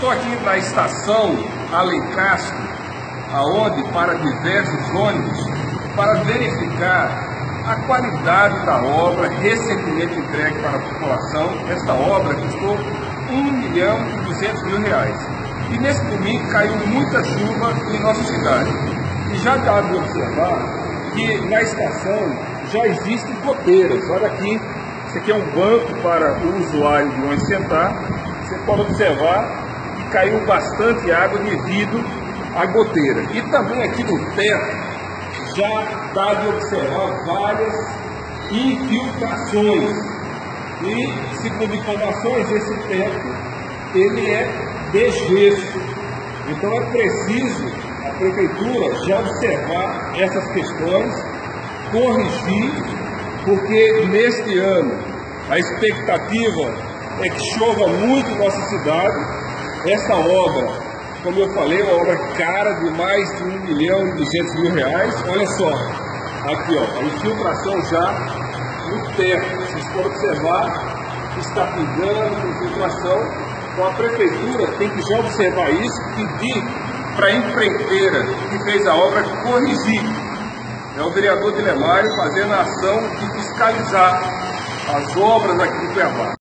Estou aqui na estação Alencastro, aonde para diversos ônibus, para verificar a qualidade da obra recentemente entregue para a população. Esta obra custou R$1.200.000. E nesse domingo caiu muita chuva em nossa cidade. E já dá de observar que na estação já existem goteiras. Olha aqui, isso aqui é um banco para o usuário de onde sentar. Você pode observar que caiu bastante água devido à goteira. E também aqui no teto já dá de observar várias infiltrações. E, segundo informações, esse teto ele é de gesso. Então é preciso a prefeitura já observar essas questões, corrigir, porque neste ano a expectativa é que chova muito em nossa cidade. Essa obra, como eu falei, é uma obra cara de mais de R$1.200.000. Olha só, aqui ó, a infiltração já no teto. Vocês podem observar que está pingando infiltração. Então a prefeitura tem que já observar isso e pedir para a empreiteira que fez a obra corrigir. É o vereador Dilemário fazendo a ação de fiscalizar as obras aqui em Cuiabá.